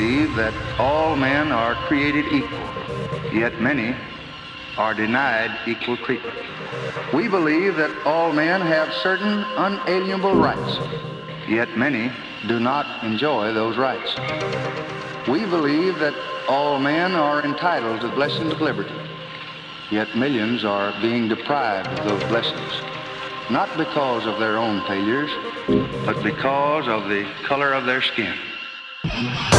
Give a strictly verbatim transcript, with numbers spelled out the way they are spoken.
believe that all men are created equal, yet many are denied equal treatment. We believe that all men have certain unalienable rights, yet many do not enjoy those rights. We believe that all men are entitled to the blessings of liberty, yet millions are being deprived of those blessings, not because of their own failures, but because of the color of their skin.